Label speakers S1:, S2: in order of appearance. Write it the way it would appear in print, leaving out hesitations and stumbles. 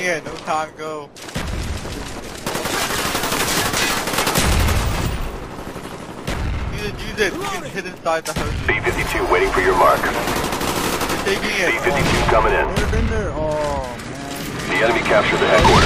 S1: it. No time, go. Use it. You can hit inside the house.
S2: B-52 waiting for your mark.
S1: You're taking it.
S2: B-52 coming in.
S3: They've been there. Oh, man.
S2: The enemy captured the headquarters.